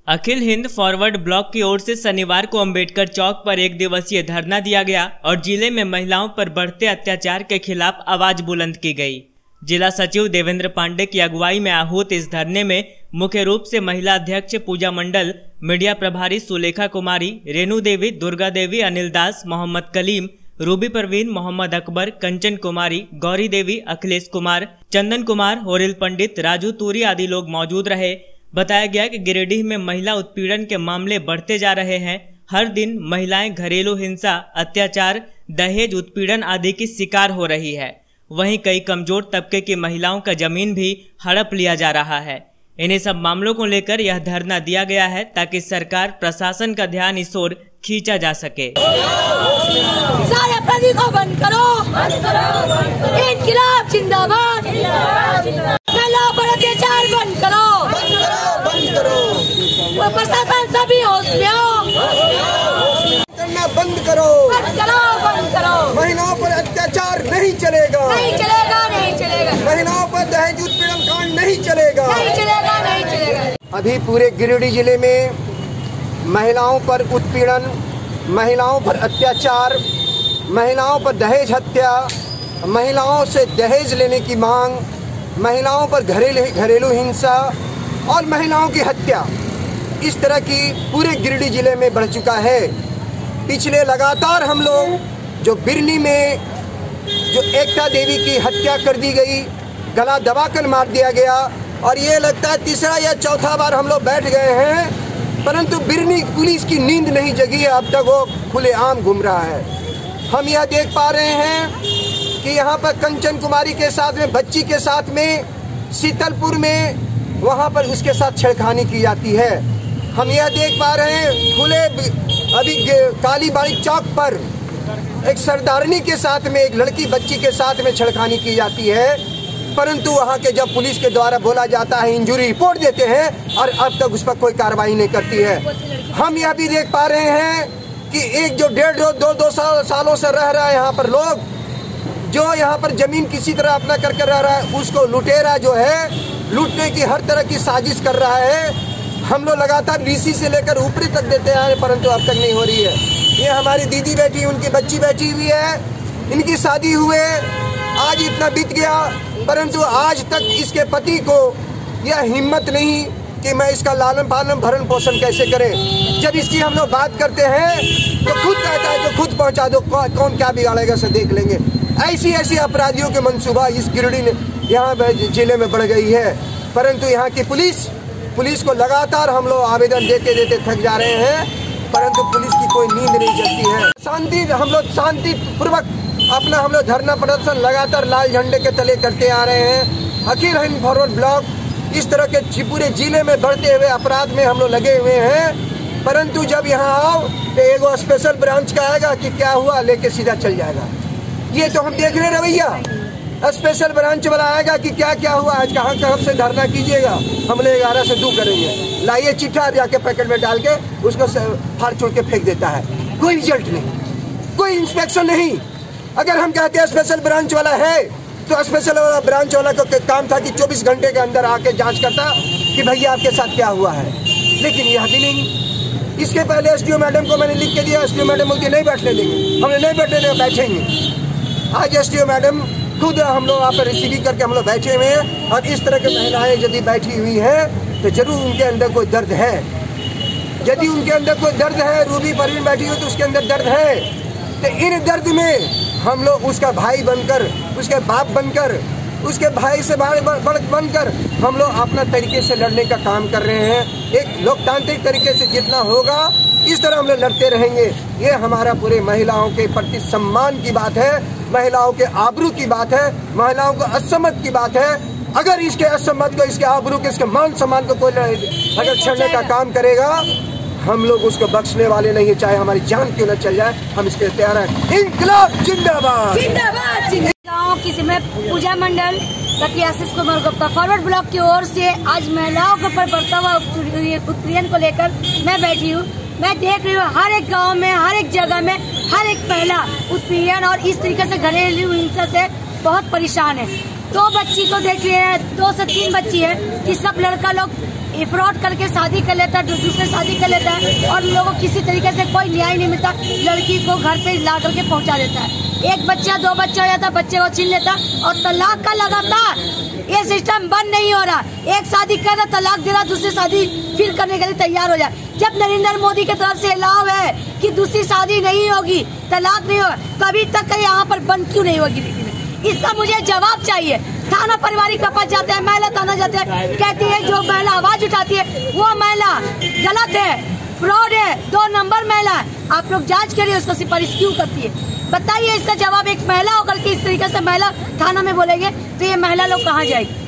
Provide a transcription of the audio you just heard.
अखिल Hind forward Bloc की ओर से शनिवार को अंबेडकर चौक पर एक दिवसीय धरना दिया गया और जिले में महिलाओं पर बढ़ते अत्याचार के खिलाफ आवाज बुलंद की गई। जिला सचिव देवेंद्र पांडे की अगुवाई में आहूत इस धरने में मुख्य रूप से महिला अध्यक्ष पूजा मंडल, मीडिया प्रभारी सुलेखा कुमारी, रेणु देवी, दुर्गा देवी, अनिल दास, मोहम्मद कलीम, रूबी परवीन, मोहम्मद अकबर, कंचन कुमारी, गौरी देवी, अखिलेश कुमार, चंदन कुमार, होरिल पंडित, राजू तूरी आदि लोग मौजूद रहे। बताया गया कि गिरिडीह में महिला उत्पीड़न के मामले बढ़ते जा रहे हैं। हर दिन महिलाएं घरेलू हिंसा, अत्याचार, दहेज उत्पीड़न आदि की शिकार हो रही है। वहीं कई कमजोर तबके की महिलाओं का जमीन भी हड़प लिया जा रहा है। इन्हीं सब मामलों को लेकर यह धरना दिया गया है ताकि सरकार प्रशासन का ध्यान इस ओर खींचा जा सके। सारे अपराधी को बंद करो, इनकलाब जिंदाबाद, महिलाओं पर अत्याचार बंद करो, प्रशासन सभी होश में आओ, करना बंद करो, बंद करो। महिलाओं पर अत्याचार नहीं चलेगा, नहीं चलेगा, नहीं चलेगा। महिलाओं पर दहेज उत्पीड़न कांड नहीं चलेगा, नहीं चलेगा, नहीं चलेगा। अभी पूरे गिरिडीह जिले में महिलाओं पर उत्पीड़न, महिलाओं पर अत्याचार, महिलाओं पर दहेज हत्या, महिलाओं से दहेज लेने की मांग, महिलाओं पर घरेलू हिंसा और महिलाओं की हत्या, इस तरह की पूरे गिरिडीह जिले में बढ़ चुका है। पिछले लगातार हम लोग जो बिरनी में जो एकता देवी की हत्या कर दी गई, गला दबाकर मार दिया गया, और ये लगता है तीसरा या चौथा बार हम लोग बैठ गए हैं, परंतु बिरनी पुलिस की नींद नहीं जगी है। अब तक वो खुलेआम घूम रहा है। हम यह देख पा रहे हैं कि यहाँ पर कंचन कुमारी के साथ में, बच्ची के साथ में, शीतलपुर में वहाँ पर उसके साथ छेड़खानी की जाती है। हम यह देख पा रहे हैं खुले अभी कालीबाड़ी चौक पर एक सरदारनी के साथ में, एक लड़की बच्ची के साथ में छेड़खानी की जाती है, परंतु वहाँ के जब पुलिस के द्वारा बोला जाता है, इंजरी रिपोर्ट देते हैं, और अब तक उस पर कोई कार्रवाई नहीं करती है। हम यह भी देख पा रहे हैं कि एक जो 1.5-2 सालों से रह रहा है यहाँ पर लोग, जो यहाँ पर जमीन किसी तरह अपना करके रह रहा है, उसको लुटेरा जो है लूटने की हर तरह की साजिश कर रहा है। हम लोग लगातार डीसी से लेकर ऊपरी तक देते हैं, परंतु अब तक नहीं हो रही है। ये हमारी दीदी बैठी, उनकी बच्ची बैठी हुई है, इनकी शादी हुए आज इतना बीत गया, परंतु आज तक इसके पति को यह हिम्मत नहीं कि मैं इसका लालन पालन भरण पोषण कैसे करें। जब इसकी हम लोग बात करते हैं तो खुद कहता है कि खुद पहुंचा दो, कौन क्या बिगाड़ेगा से देख लेंगे। ऐसी अपराधियों के मंसूबा इस गिरिडीह यहाँ जिले में बढ़ गई है, परंतु यहाँ की पुलिस को लगातार हम लोग आवेदन देते थक जा रहे हैं, परंतु पुलिस की कोई नींद नहीं जगती है। हम लोग शांति पूर्वक अपना हम लोग धरना प्रदर्शन लगातार लाल झंडे के तले करते आ रहे हैं। अखिल हिंद फॉरवर्ड ब्लॉक इस तरह के पूरे जिले में बढ़ते हुए अपराध में हम लोग लगे हुए हैं, परंतु जब यहाँ आओ तो एगो स्पेशल ब्रांच का आएगा कि क्या हुआ, लेके सीधा चल जाएगा। ये तो हम देख रहे रवैया, स्पेशल ब्रांच वाला आएगा कि क्या हुआ, आज कहाँ से धरना कीजिएगा, हम लोग 11 से 2 करेंगे, लाइए चिट्ठा, जाके पैकेट में डाल के उसको फाड़ छोड़ के फेंक देता है। कोई रिजल्ट नहीं, कोई इंस्पेक्शन नहीं। अगर हम कहते हैं स्पेशल ब्रांच वाला है, तो स्पेशल ब्रांच वाला को काम था कि 24 घंटे के अंदर आके जांच करता कि भैया आपके साथ क्या हुआ है, लेकिन यह भी नहीं। इसके पहले एसडीओ मैडम को मैंने लिख के दिया, एसडीओ मैडम बोलती नहीं बैठने देंगे, हमने नहीं बैठने देंगे, बैठेंगे। आज एसडीओ मैडम खुद हम लोग यहाँ पर रिसीविंग करके हम लोग बैठे हुए हैं, और इस तरह की महिलाएं यदि बैठी हुई हैं तो जरूर उनके अंदर कोई दर्द है। यदि उनके अंदर कोई दर्द है, रूबी परवीन बैठी हुई तो उसके अंदर दर्द है, तो इन दर्द में हम लोग उसका भाई बनकर, उसके बाप बनकर, उसके भाई से बड़ बनकर हम लोग अपना तरीके से लड़ने का काम कर रहे हैं। एक लोकतांत्रिक तरीके से जितना होगा इस तरह हम लोग लड़ते रहेंगे। ये हमारा पूरे महिलाओं के प्रति सम्मान की बात है, महिलाओं के आबरू की बात है, महिलाओं को असम्मत की बात है। अगर इसके असम्मत को, इसके आबरू के, इसके मान सम्मान को कोई अगर छेड़ने का काम करेगा, हम लोग उसको बख्शने वाले नहीं है, चाहे हमारी जान क्यों न चल जाए, हम इसके तैयार हैं। इनकलाब जिंदाबाद, जिंदाबाद। गाँव की मैं पूजा मंडल आशीष कुमार गुप्ता फॉरवर्ड ब्लॉक की ओर से आज महिलाओं के ऊपर बढ़ता हुआ उत्पीड़न को लेकर मैं बैठी हूँ। मैं देख रही हूँ हर एक गांव में, हर एक जगह में, हर एक महिला उत्पीड़न और इस तरीके से घरेलू हिंसा से बहुत परेशान है। 2 बच्ची को देख रहे हैं, 2 से 3 बच्ची है कि सब लड़का लोग फ्रॉड करके शादी कर लेता है, दूसरे शादी कर लेता है और लोगों को किसी तरीके से कोई न्याय नहीं मिलता, लड़की को घर पे ला करके पहुंचा देता है। एक बच्चा 2 बच्चा हो जाता, बच्चे को छीन लेता और तलाक का लगातार ये सिस्टम बंद नहीं हो रहा। एक शादी कर रहा, तलाक दे रहा, दूसरी शादी फिर करने के लिए तैयार हो जाए। जब नरेंद्र मोदी की तरफ से अलाव है कि दूसरी शादी नहीं होगी, तलाक नहीं होगा, कभी तक यहाँ पर बंद क्यों नहीं होगी? इसका मुझे जवाब चाहिए। थाना पारिवारिक के पास जाते हैं, महिला थाना जाते हैं, कहती है जो महिला आवाज उठाती है वो महिला गलत है, फ्रॉड है, 2 नंबर महिला है। आप लोग जांच करिए उसको सिफारिश क्यों करती है, बताइए इसका जवाब। एक महिला होकर के इस तरीके से महिला थाना में बोलेंगे तो ये महिला लोग कहाँ जाएगी?